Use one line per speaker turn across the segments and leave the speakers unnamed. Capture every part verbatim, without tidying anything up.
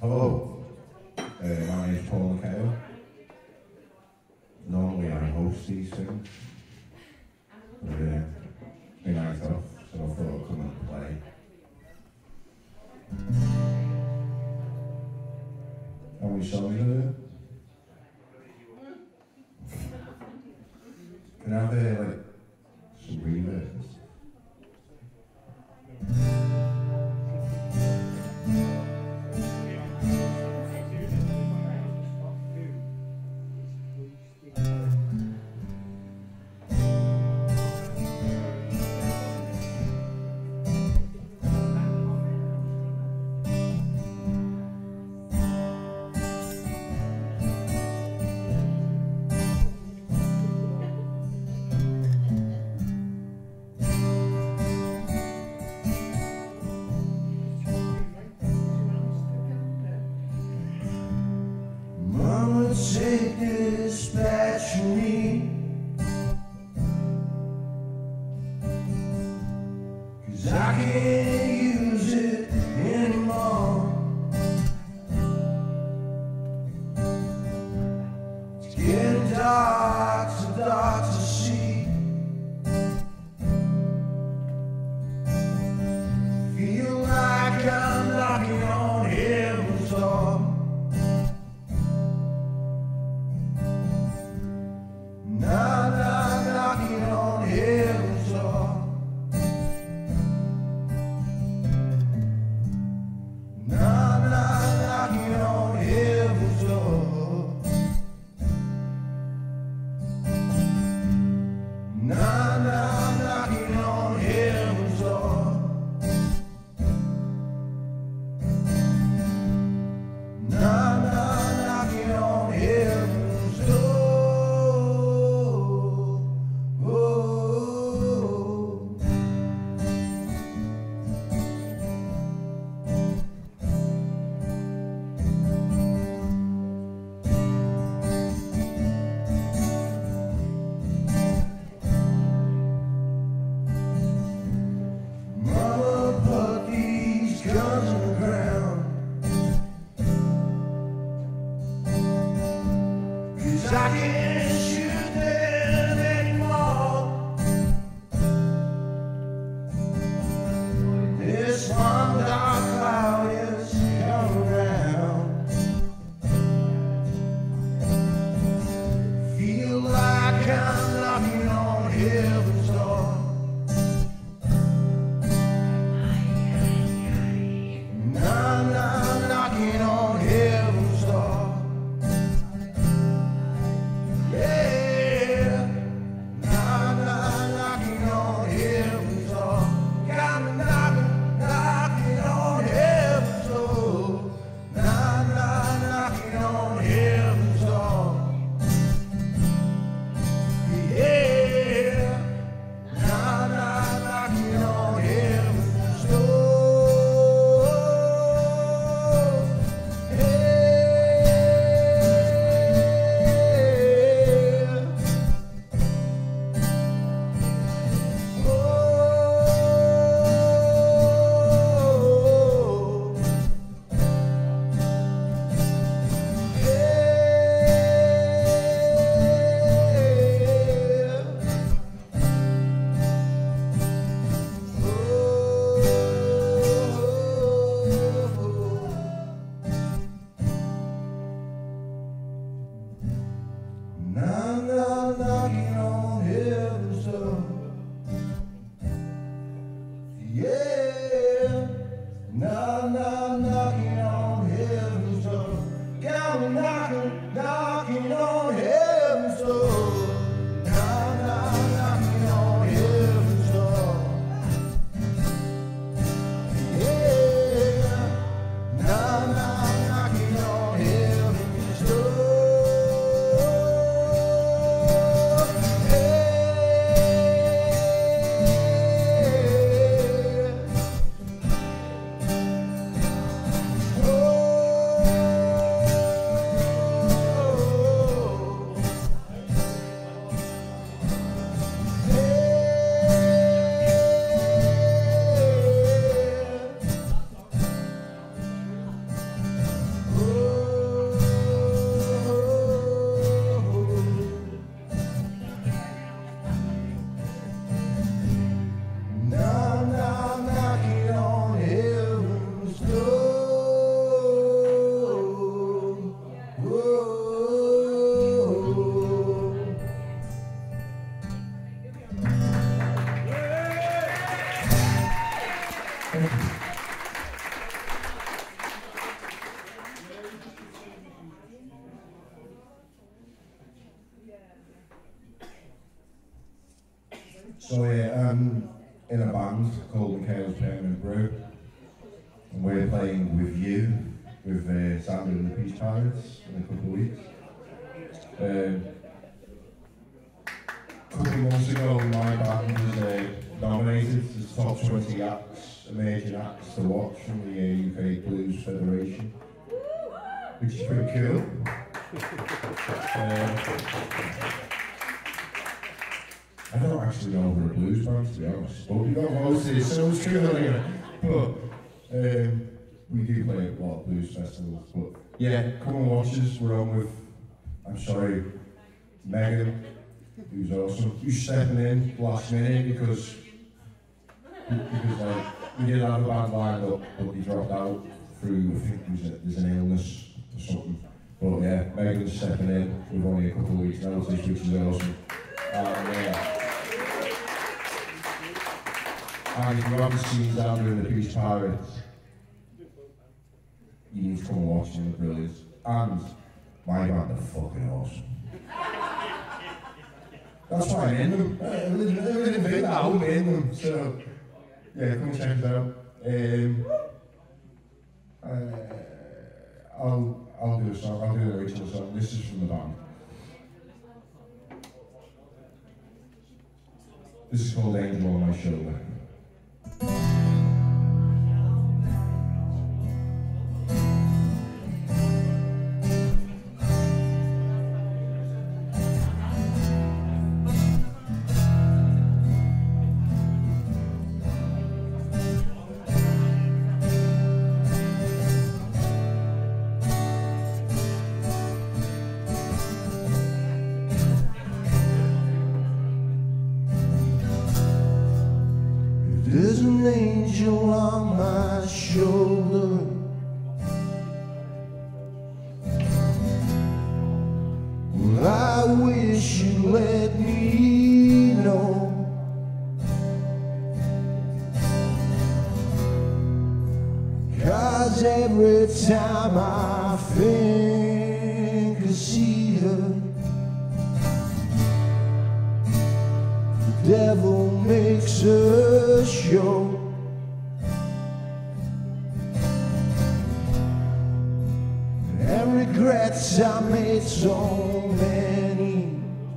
Hello, uh, my name's Paul McHale. Normally I host these things, but uh, it's been night off, so I thought I'd come and play. How many songs are there? Can I have uh, like some reverb? So yeah, I'm in a band called Mikhail's Permanent Brew, and we're playing with you, with uh, Sandra and the Peace Pirates in a couple of weeks. Um, a couple of months ago, my band was uh, nominated as top twenty acts, emerging acts to watch from the uh, U K Blues Federation, which is pretty cool. um, I don't actually know we're a blues band, to be honest, but we got most of this, so it's true anyway. But um, we do play at a lot of blues festivals. But yeah, come and watch us. We're on with, I'm sorry, Megan, who's awesome, who's stepping in last minute because because like we did have a band lined up, but he dropped out through, I think there's, a, there's an illness or something. But yeah, Megan's stepping in with only a couple of weeks' notice, which is awesome. And, yeah. And if you haven't seen Sandra and the Peace Pirates, you need to come and watch them, they're brilliant. And my band are fucking awesome. That's why I'm in them. I live in Villa, I'm in them. So, yeah, come and check it out. Um, uh, I'll, I'll do a song, I'll do the original song. This is from the band. This is called Angel on My Shoulder. There's an angel on my shoulder, well, I wish you'd let me know. Cause every time I think I see her, the devil makes her show. And regrets I made so many.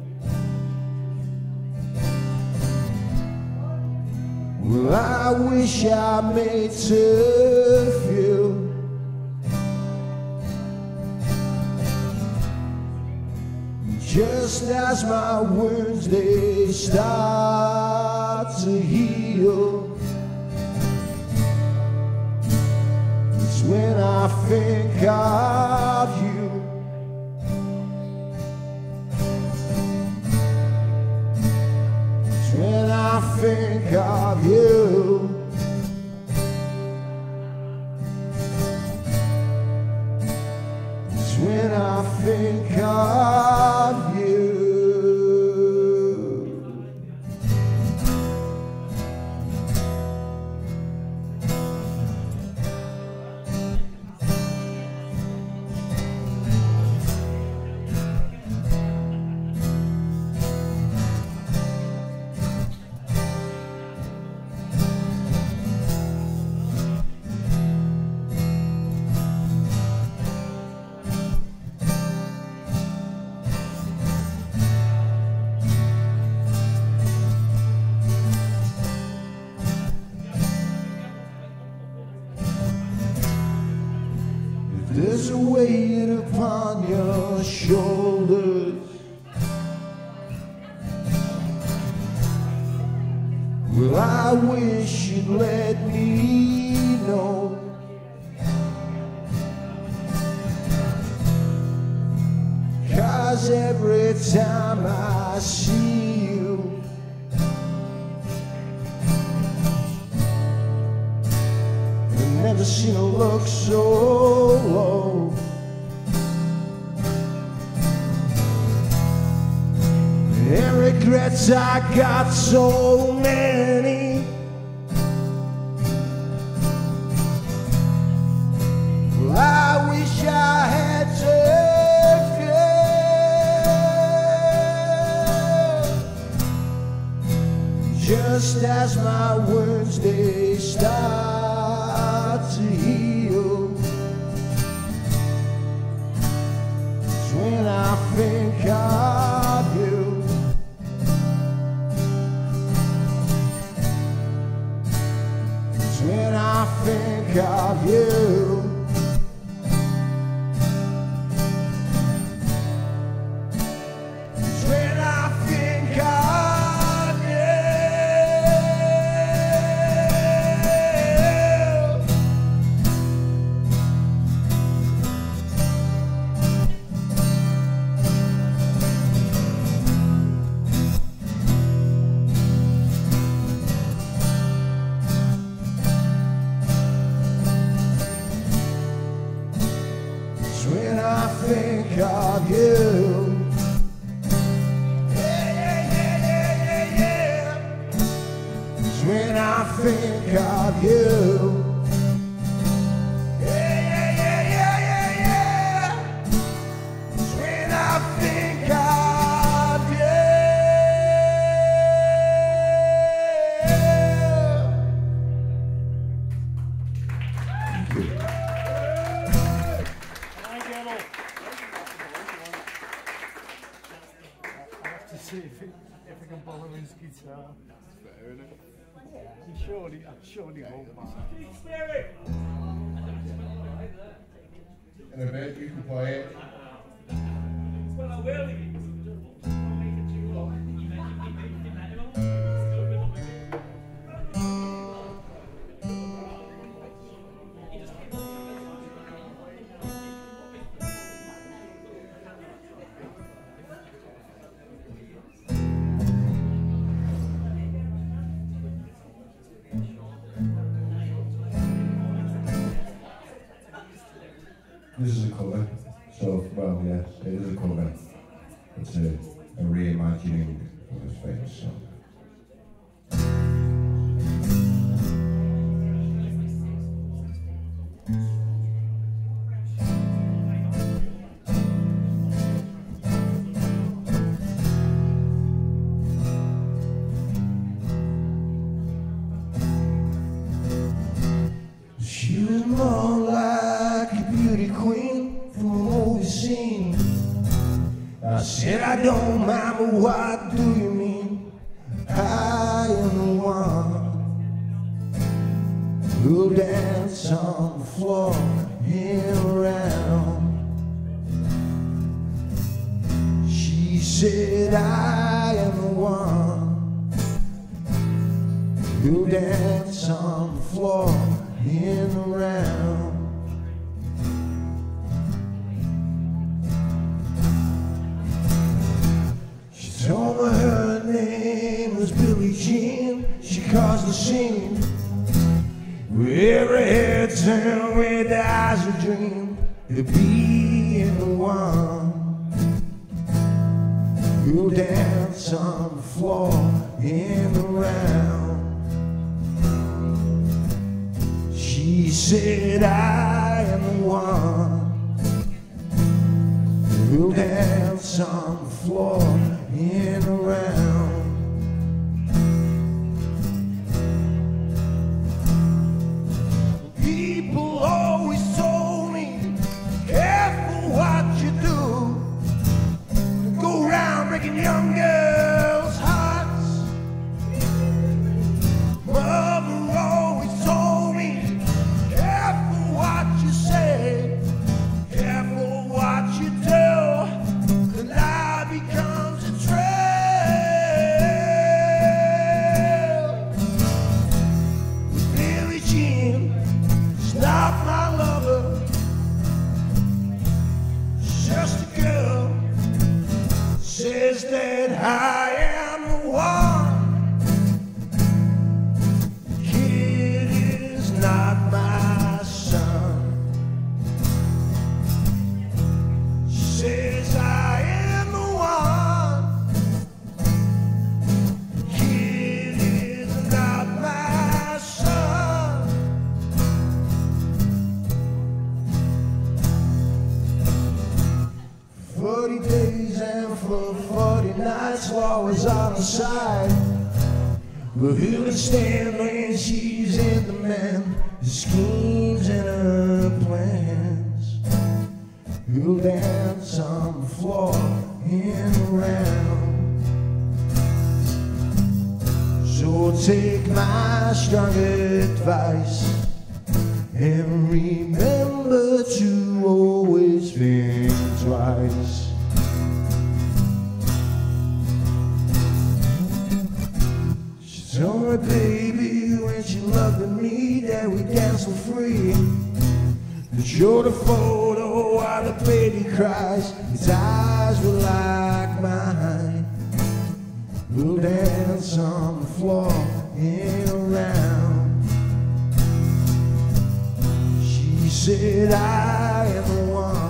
Well, I wish I made her feel. Just as my wounds they start to heal, it's when I think of you. It's when I think of you. It's when I think of you. There's a weight upon your shoulders, well, I wish you'd let me know. Cause every time I see you, I've never seen a look so low. And regrets I got so many. Well, I wish I had to feel
Just as my words they start to heal, it's when I think of you. It's when I think of you. When I think of you, yeah, yeah, yeah, yeah, yeah, yeah. It's when I think of you, yeah, yeah, yeah, yeah, yeah, yeah. It's when I think of you. Thank you.
See if, it, if I can borrow his guitar. Fair enough. Yeah, I'm sure he, I'm sure he won't mind.
In a bit, you can play it.
Well, I will.
This is a cover, so, well, yeah, it is a cover. It's a, a reimagining of his famous song.
She was more like a beauty queen from a movie scene. I said, I don't mind, but what do you mean? I am the one who'll dance on the floor and around. She said, I am the one who'll dance on the floor and around. She told me her name was Billie Jean. She caused the scene with every head turned with eyes of dream of being the one who'll dance on the floor and around. She said, I am the one who'll dance on the floor and around. People always told me, careful what you do. Go around breaking young girls' hearts. Mother always told me, careful what you say, careful what you do. The lie becomes a trail. With Billie Jean, she's not my lover, she's just a girl. Says that I am the one. The kid is not my son. She says I am the one. The kid is not my son. Forty days and for forty nights, law was on the side. But who can stand when she's in the man, her schemes and her plans? Who'll dance on the floor and around? So take my strong advice and remember to always think twice. She told me, baby, when she loved me, that we danced for free. And showed a photo while the baby cries. His eyes were like mine. We'll dance on the floor and around. She said, I am the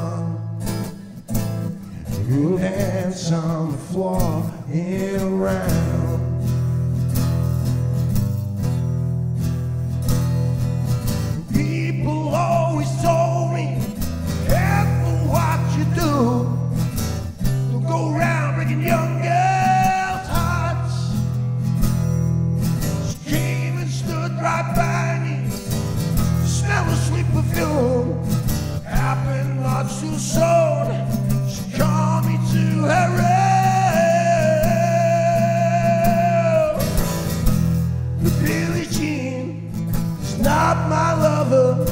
one. We'll dance on the floor and around. People always told me, careful what you do. Don't go around breaking young girls' hearts. She came and stood right by me, smell of sweet perfume. Happened not too soon. She called me to her room. But Billie Jean is not my lover.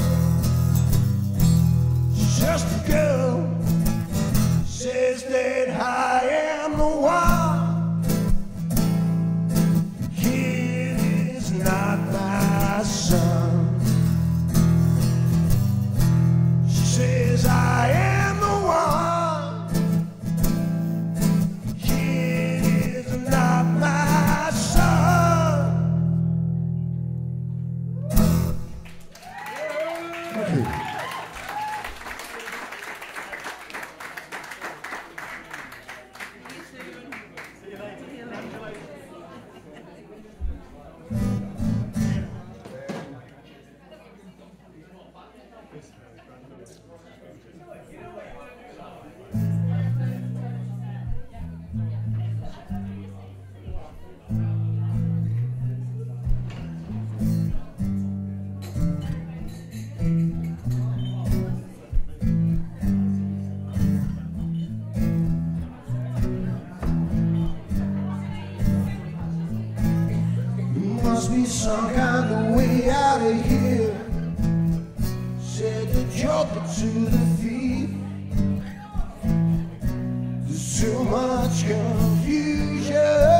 She's just a girl. Says that I am the one. The kid is not my son. She says I am the one. The kid is not my son.
Thank you.
Must be some kind of way out of here, said the joker to the thief. There's too much confusion,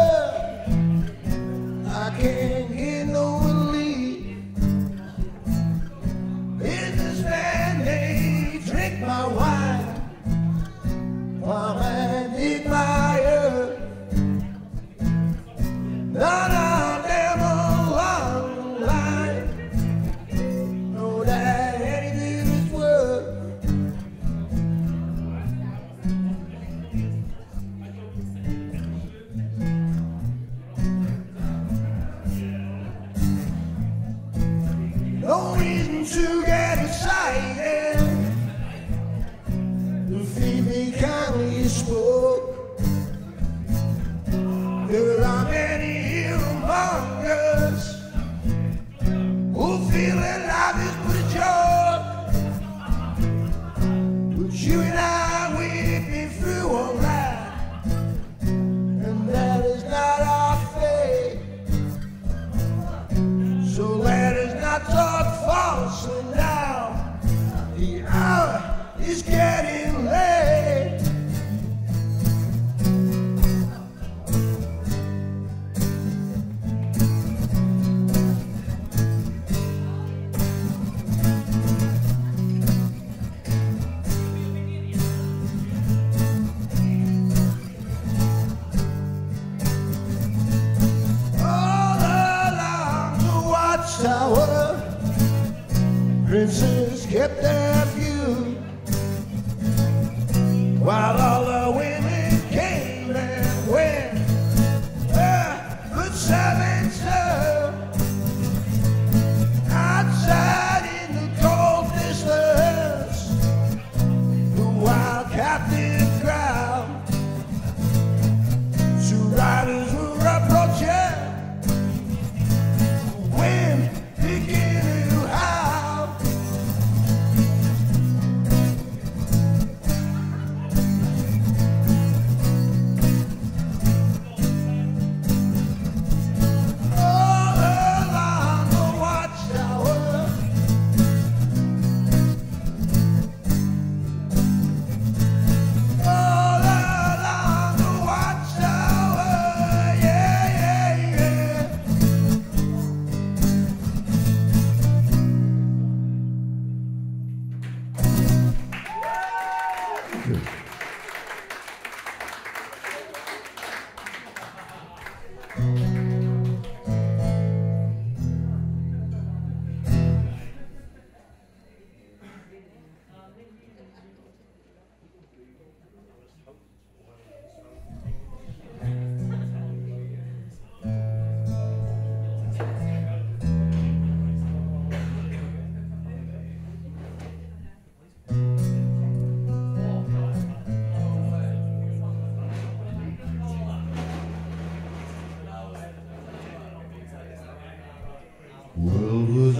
I can't get no relief. Businessman, they drink my wine while I dig my earth. None of them along the line know that anything is worth. No reason to get excited. The Phoebe kindly spoke. There are many here among us who feel that life is but a joke. But you and I, we've been through all that, and that is not our fate. So let us not talk falsely now. The hour is getting late. Tower, princes kept their view, while all the women came and went. Uh, but seven served outside in the cold distance. The wild captive crowd, two riders were approaching.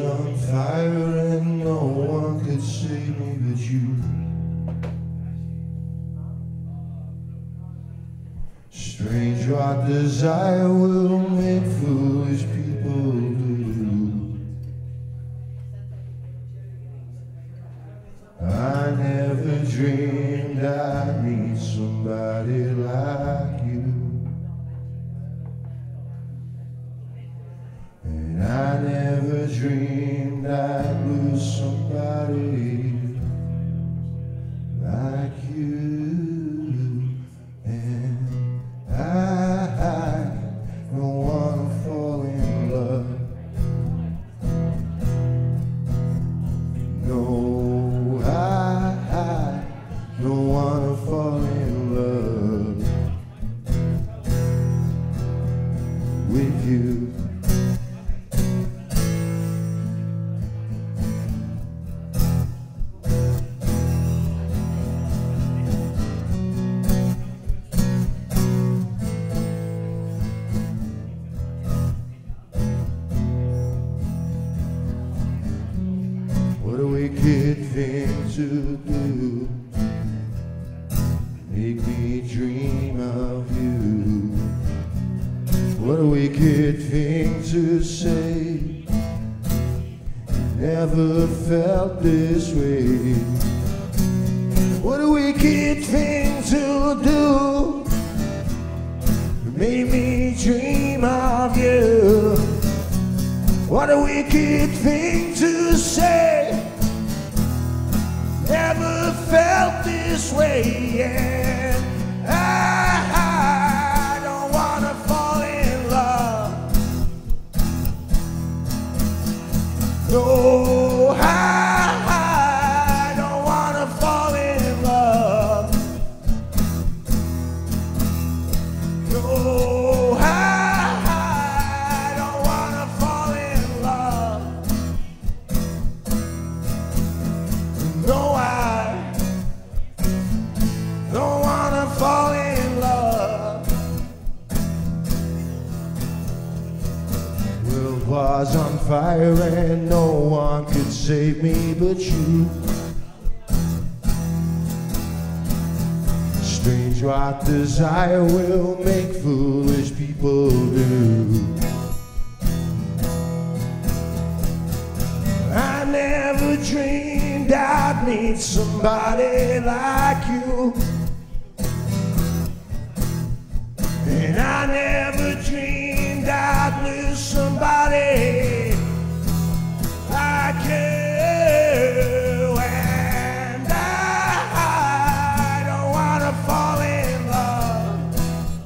on fire and no one could save me but you. Strange what desire will make foolish people do. I never dreamed I'd meet somebody like you. And I never dreamed I'd lose somebody like you. And I, I don't wanna fall in love. No, I, I don't wanna fall in love with you. What a wicked thing to do, make me dream of you. What a wicked thing to say, never felt this way. What a wicked thing to do, make me dream of you. What a wicked thing to say, never felt this way. And I, I don't wanna fall in love. No, I, I don't wanna fall in love. No, I, I don't wanna fall in love. No, I don't wanna fall in love. World was on fire and no one could save me but you. Strange what desire will make foolish people do. I never dreamed I'd meet somebody like you. And I never dreamed I'd lose somebody like you. And I, I don't wanna fall in love.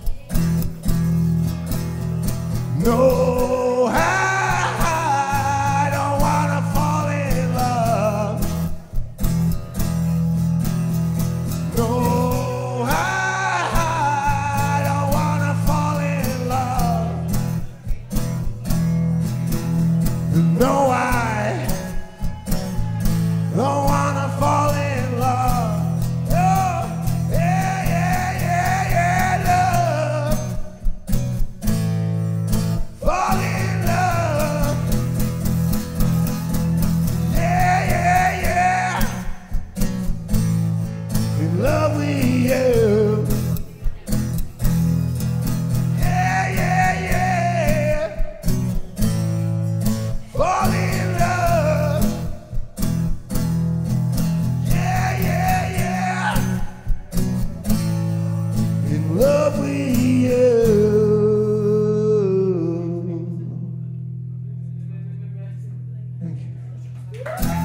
No, I, I don't wanna fall in love. No, I, I don't wanna fall in love. No, I don't wanna fall in love. Oh, yeah, yeah, yeah, yeah, love. Fall in love. Yeah, yeah, yeah. In love with you. Yeah, yeah, yeah. Fall in love. Yeah, yeah, yeah. In love with you. Thank you.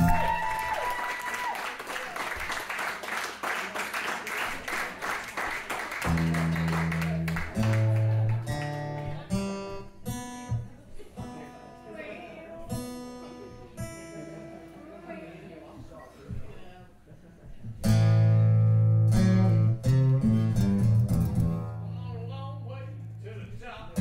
Long way to the top.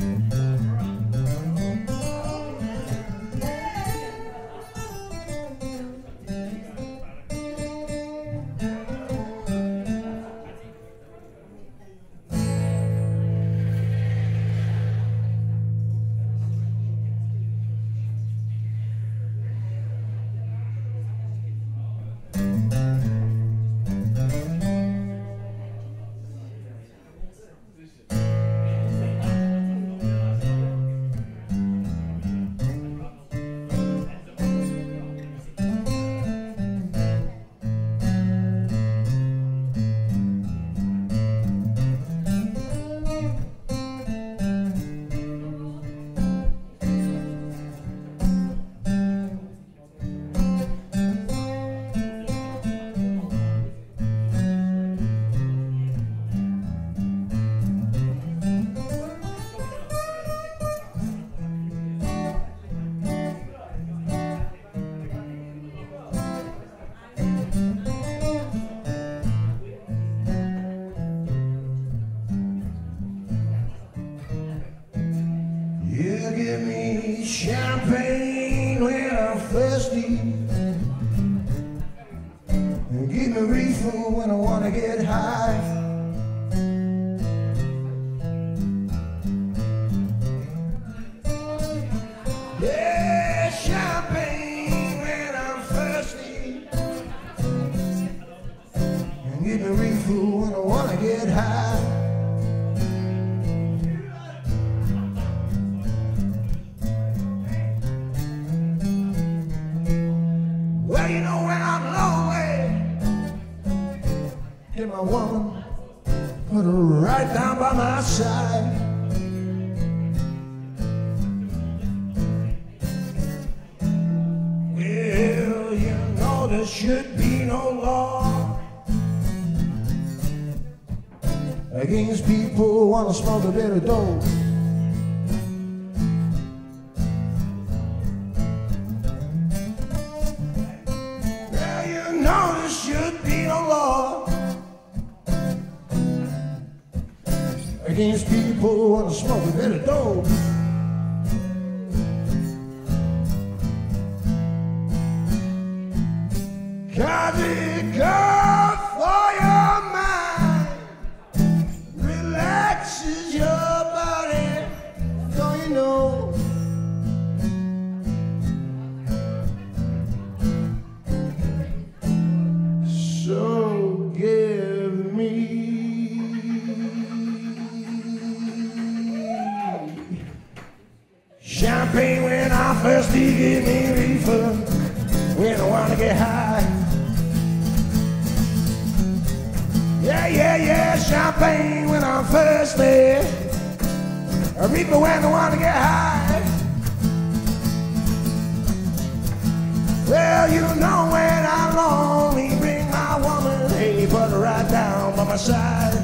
You give me champagne when I'm thirsty, and give me reefer when I wanna get high. Yeah, champagne when I'm thirsty, and give me reefer when I wanna get high. Well, you know when I'm lonely, get my woman, put her right down by my side. Well, you know there should be no law against people who want to smoke a bit of dope. Well, you know there should be no law against people who want to smoke a bit of dope. Cause it good for your mind, relaxes your body, don't you know? So give me champagne when I'm thirsty, give me reefer when I wanna get high. Yeah, yeah, yeah, champagne when I'm thirsty, a reefer when I wanna get high. Well, you know when I'm lonely, bring my woman, hey, put her right down by my side.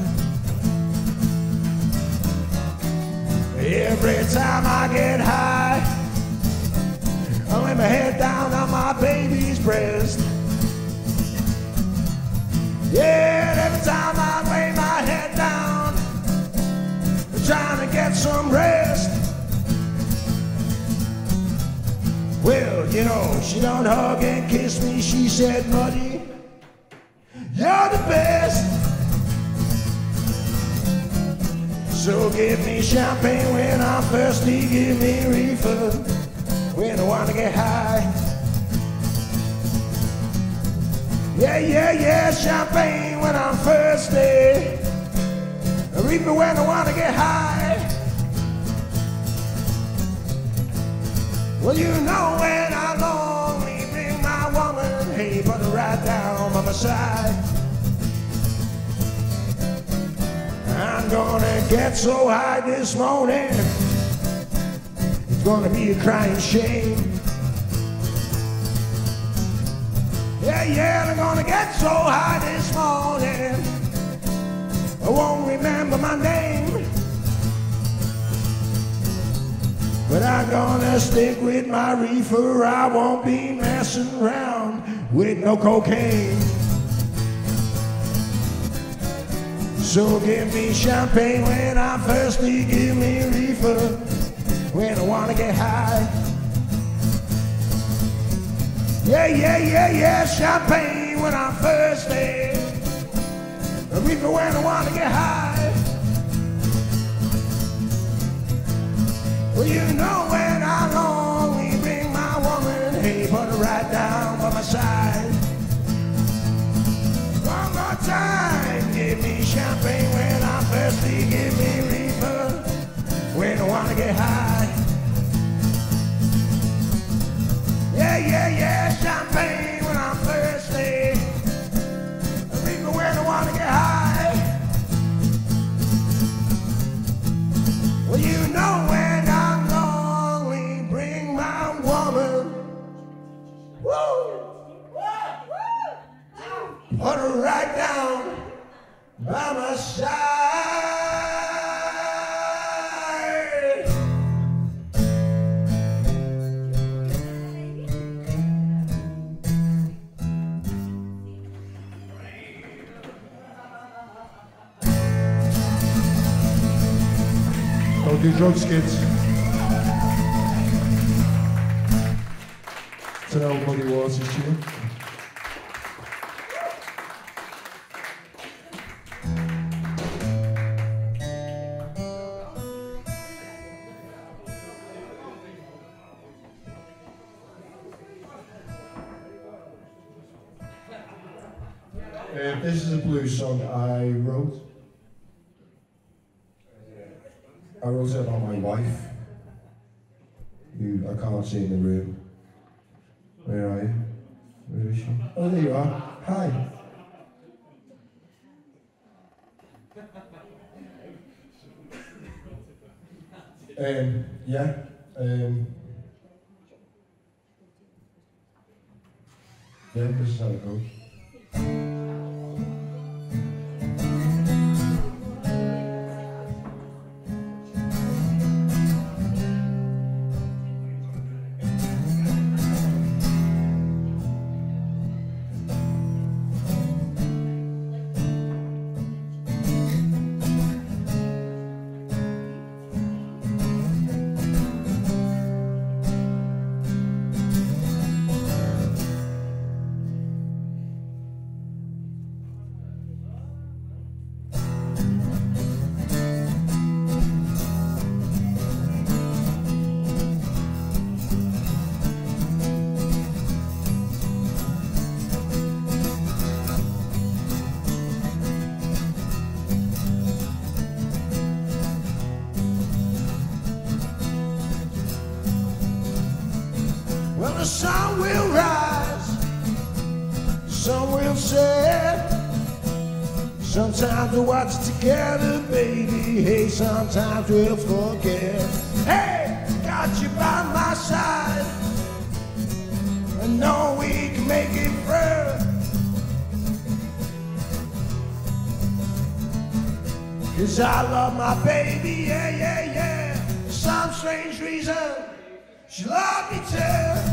Every time I get high, I lay my head down on my baby's breast. Yeah, and every time I lay my head down, I'm trying to get some rest. Well, you know, she don't hug and kiss me. She said, buddy, you're the best. So give me champagne when I'm thirsty, give me reefer when I wanna get high. Yeah, yeah, yeah, champagne when I'm thirsty, a reefer when I wanna get high. Well, you know when I'm lonely, bring my woman, hey, put her right down by my side. I'm gonna get so high this morning, it's gonna be a crying shame. Yeah, yeah, I'm gonna get so high this morning, I won't remember my name. But I'm gonna stick with my reefer, I won't be messing around with no cocaine. So give me champagne when I'm thirsty, give me reefer when I wanna get high. Yeah, yeah, yeah, yeah, champagne when I'm thirsty, a reefer when I wanna get high. Well, you know when I'm lonely, bring my woman, hey, put her right down by my side. One more time, give me champagne when I'm thirsty, give me reefer when I wanna get high. Yeah, yeah, yeah, champagne when I'm thirsty, a reefer when I wanna get high. Well, you know when I'm lonely, bring my woman, woo, put her right down by my side.
Don't do drugs, kids.
an old Muddy Waters tune.
Uh, this is a blues song I wrote. I wrote it about my wife, who I can't see in the room. Where are you? Where is she? Oh, there you are. Hi. Um, yeah. Um, yeah, this is how it goes.
The sun will rise, the sun will set. Sometimes we watch it together, baby. Hey, sometimes we'll forget. Hey, got you by my side. I know we can make it through. 'Cause I love my baby, yeah, yeah, yeah. For some strange reason, she loved me too.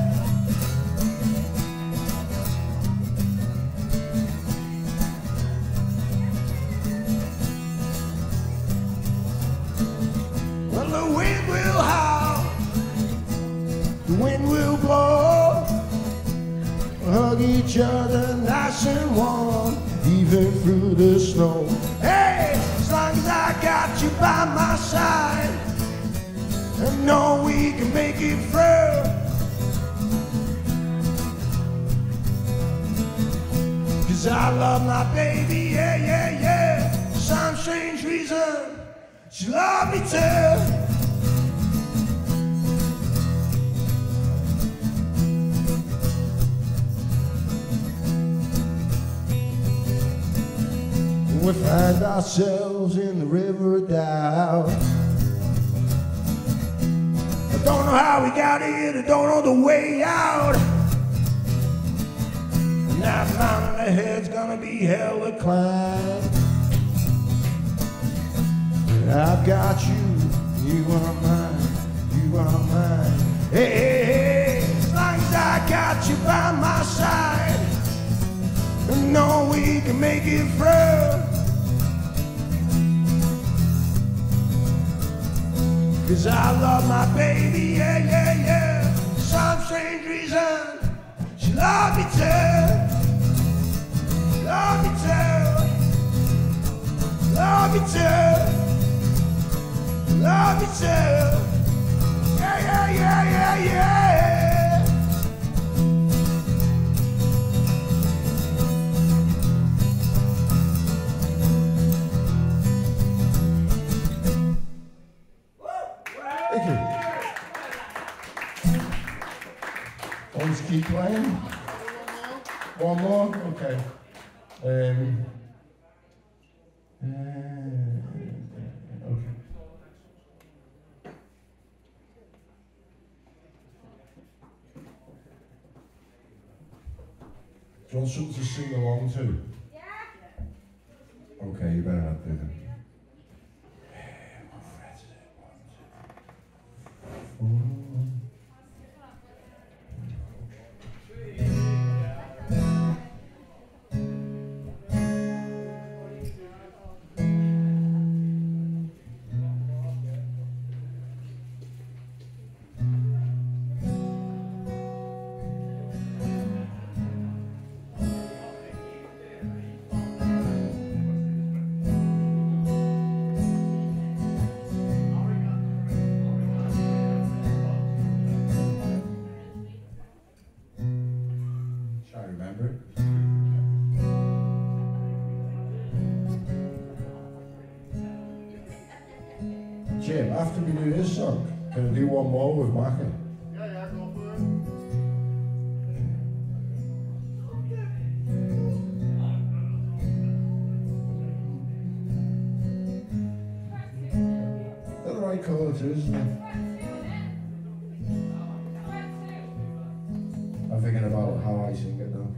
Well, the wind will howl, the wind will blow. We'll hug each other nice and warm, even through the snow. Hey, as long as I got you by my side, I know we can make it through. 'Cause I love my baby, yeah, yeah, yeah. For some strange reason, she loved me too. We find ourselves in the river of doubt. I don't know how we got here, I don't know the way out. And that mountain ahead's gonna be hell to climb. But I've got you, you are mine, you are mine. Hey, hey, hey, as long as I got you by my side, I know we can make it through. 'Cause I love my baby, yeah, yeah, yeah. For some strange reason, she loved me too. Love me too. Love me too. Love me too. Yeah, yeah, yeah, yeah, yeah.
Thank you. Always keep playing. One more? Okay. Um, uh, okay. Do you want something to sing along to? Yeah. Okay, you better not do that.
after we do this song, can I do one more with Mackie?
Yeah, yeah, go for it.
They're the right colour too, isn't it? I'm thinking about how I sing it now.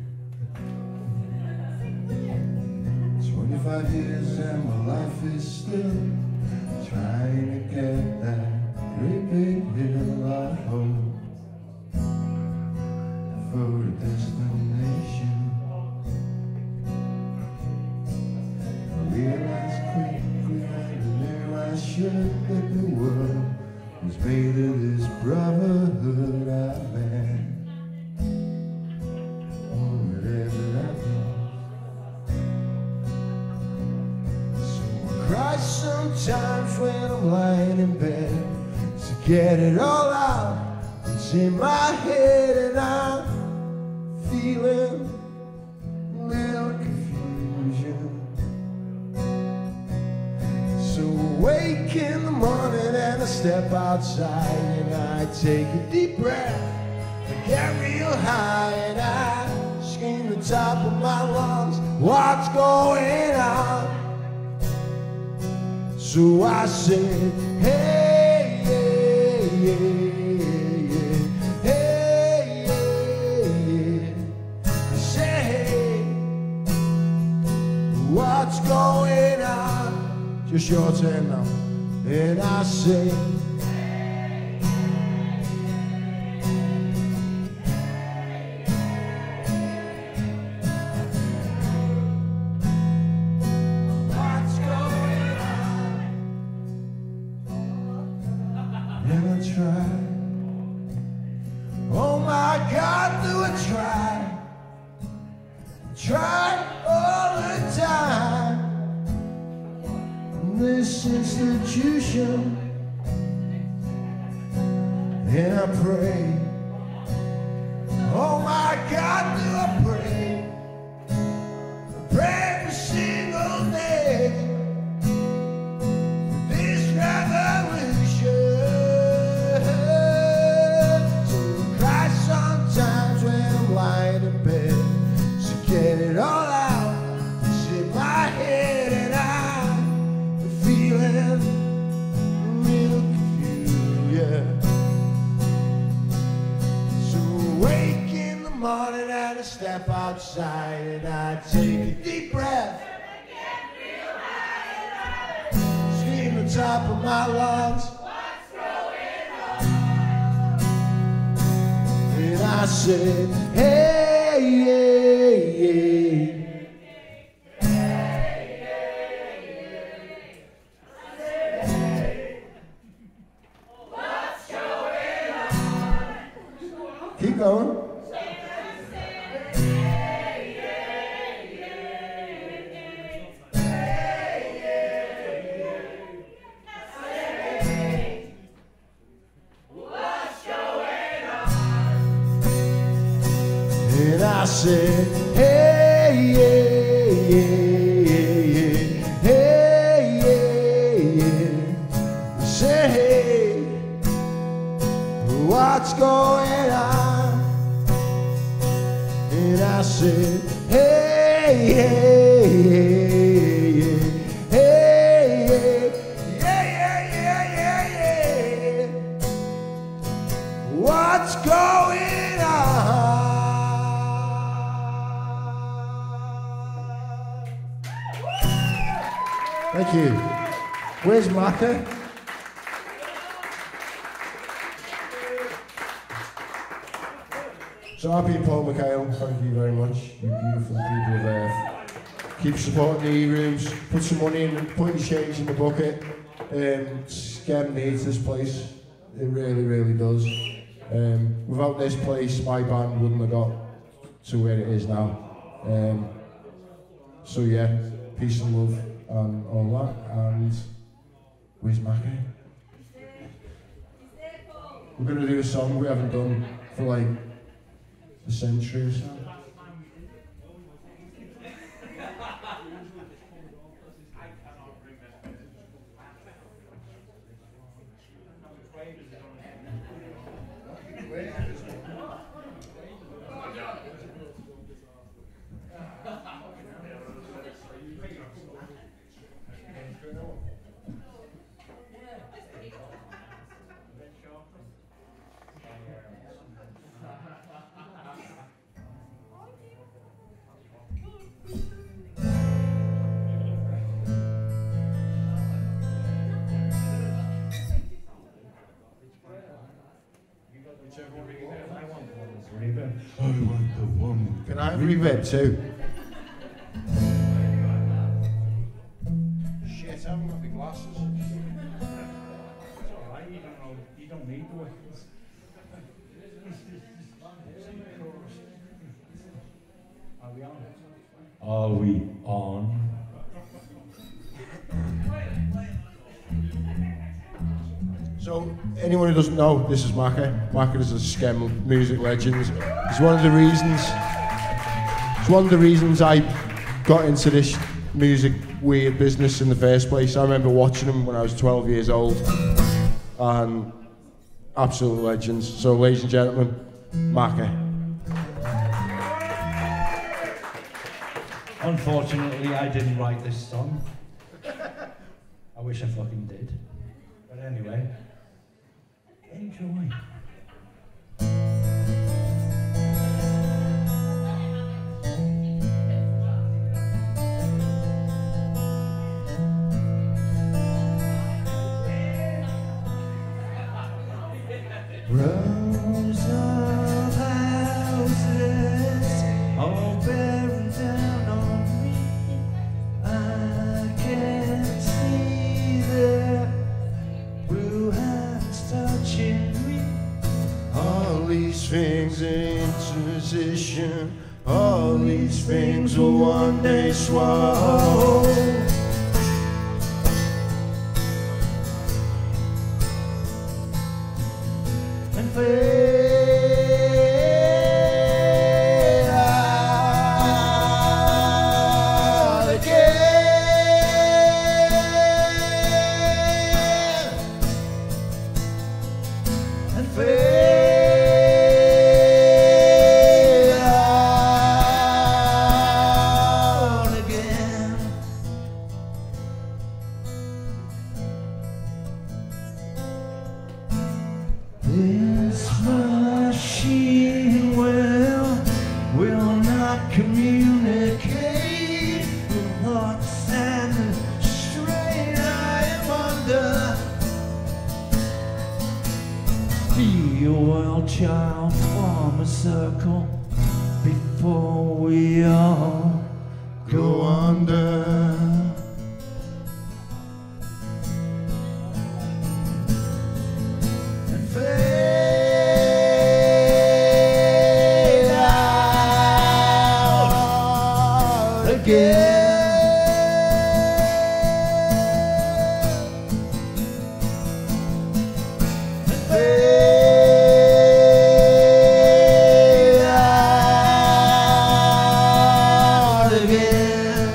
twenty-five years and my life is still trying to get that great big hill of hope for a destination. I realized quickly I knew I should that the world was made of this brotherhood of man. Sometimes when I'm lying in bed to get it all out, it's in my head and I'm feeling a little confusion. So I wake in the morning and I step outside and I take a deep breath, I get real high and I scream at the top of my lungs, what's going on? So I said, hey, yeah, yeah, yeah, hey, yeah, yeah. I said, hey, what's going on? Just your turn now. And I said, oh my God, do I try, try all the time. This institution, and I pray. Oh my God, do I pray, I pray every single day. This revolution. Get it all out, it's in my head and I'm feeling real confused, yeah. So I wake in the morning and I step outside and I take a deep breath, scream at the top of my lungs, what's going on? And I said, hey, yeah. Keep going. And I said, hey, yeah, yeah, yeah, hey, yeah, yeah. I said, hey, what's going on? And I said, hey, hey, yeah, hey, yeah, yeah, yeah, yeah, yeah. What's going on? Thank you. Where's Mackie? So I've been Paul McHale, thank you very much, you beautiful people of Earth. Keep supporting the E-Rooms, put some money in, put your change in the bucket. Um, Skem needs this place, it really, really does. Um, without this place, my band wouldn't have got to where it is now. Um, so yeah, peace and love and all that, and where's Mackie? We're going to do a song we haven't done for like a century or so. I want the one.
Can I have reverb too?
Shit, I haven't got my glasses.
It's alright, you don't know, you don't need the weapons. Are we on?
Are we on?
So, anyone who doesn't know, this is Macca. Macca is a Skem music legend. It's one of the reasons. It's one of the reasons I got into this music weird business in the first place. I remember watching him when I was twelve years old, and absolute legends. So, ladies and gentlemen, Macca.
Unfortunately, I didn't write this song. I wish I fucking did. But anyway, enjoy.
Rows of houses all bearing down on me. I can see their blue hands touching me. All these things in position, all these things will one day swallow. And fade out again, and fade out again. This machine will, will not communicate with thoughts and the strain I am under. Be a wild child, form a circle before we all go under. And fade out again. And fade out again.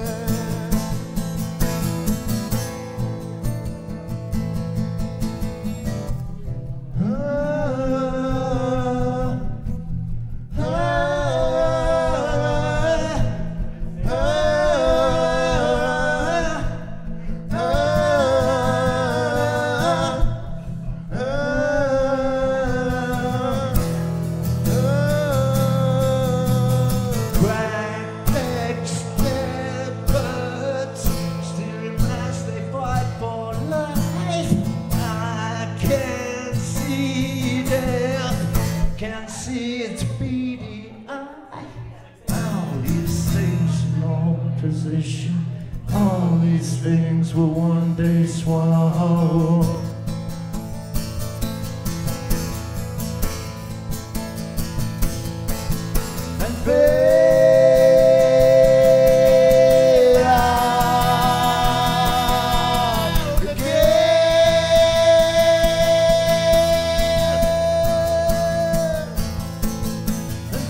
Can't see its beady eye. All these things in all position, all these things will one day swallow. And fade out again. And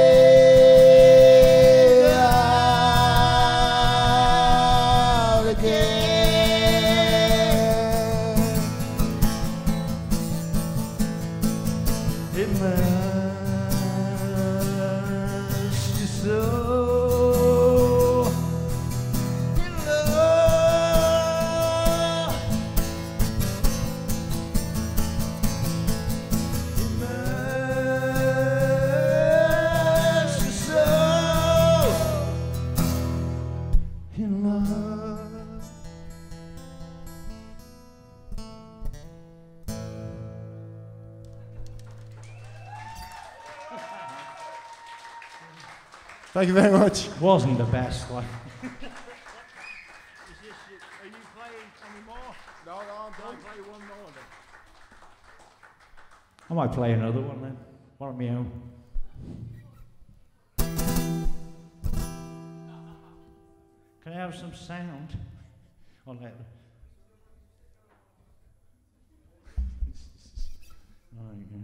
fade out again. immerse your soul in love. Immerse your soul in love.
Thank you very much.
Wasn't the best, like.
Is this, are you playing any more?
No, no, I'm
Don't play one more then.
I might play another one then. One of my own. Can I have some sound? Or like. Oh, yeah.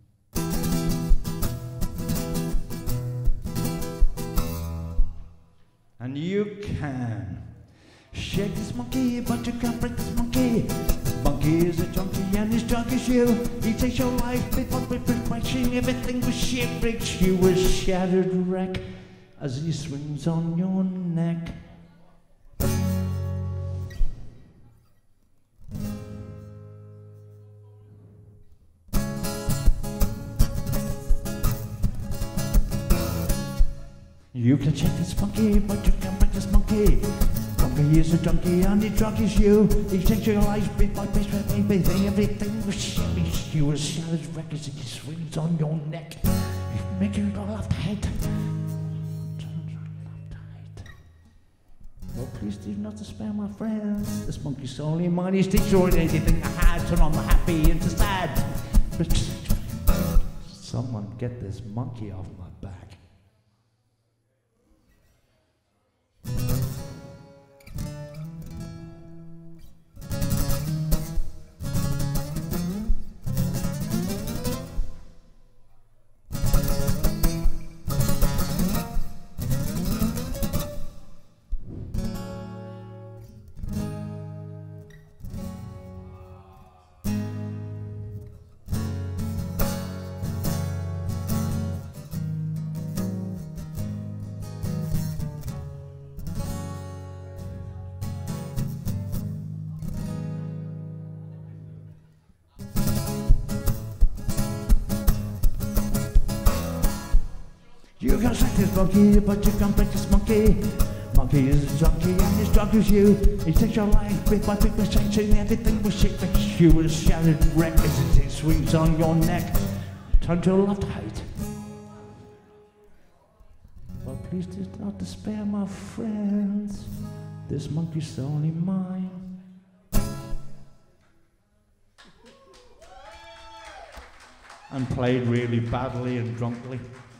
And you can shake this monkey, but you can't break this monkey. Monkey is a junkie and he's drunk as you. He takes your life bit by bit, bit by bit, everything was shit, breaks you a shattered wreck as he swings on your neck. You can shake this monkey, but you can't break this monkey. Monkey is a junkie and he drunk as you. He takes your life bit by bit, bit by bit, everything was shit, you a shattered wreck as he swings on your neck. You make you all uptight. Well, please do not despair, my friends. This monkey's only mine. He's destroyed anything I had. Turn on the happy into sad. But someone get this monkey off my back. You can shake this monkey, but you can't break this monkey. Monkey is a junkie and he's drunk as you. He takes your life bit by bit, by changing everything with shit, makes you a shattered wreck as it swings on your neck. Turn to love to hate. But please do not despair, my friends. This monkey's only mine. And played really badly and drunkly.